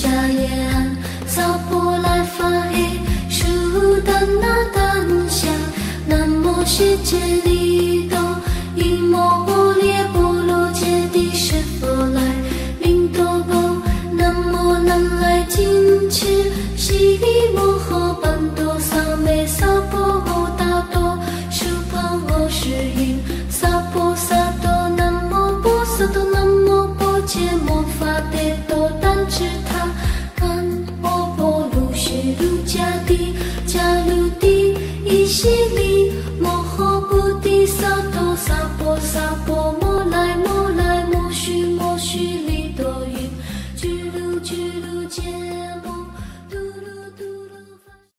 迦耶安，萨婆来发嘿，舒丹那丹香，南无世界利多，伊摩波列波罗揭谛舍佛来，林多波，南无南来金翅，悉利摩诃班多萨美萨婆诃达多，苏旁诃世音，萨婆萨多，南无波萨多，南无波揭摩法得多丹智他，干摩波卢须卢迦帝迦卢帝伊悉利摩